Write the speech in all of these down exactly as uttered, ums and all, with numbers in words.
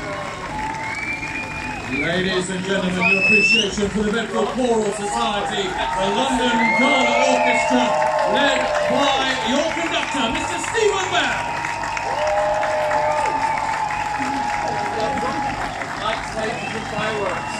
Ladies and gentlemen, your appreciation for the Bedford Choral Society, the London Gala Orchestra, led by your conductor, Mister Stephen Bell. Lights, stages and fireworks.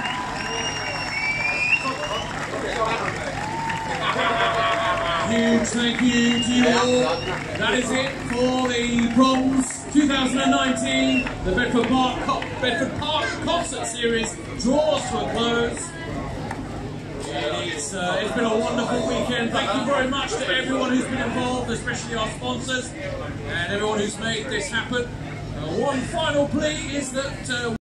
Huge thank you to you all. That is it for the Proms twenty nineteen. The Bedford Park, Co Bedford Park Concert Series draws to a close. It's, uh, it's been a wonderful weekend. Thank you very much to everyone who's been involved, especially our sponsors and everyone who's made this happen. Uh, one final plea is that uh,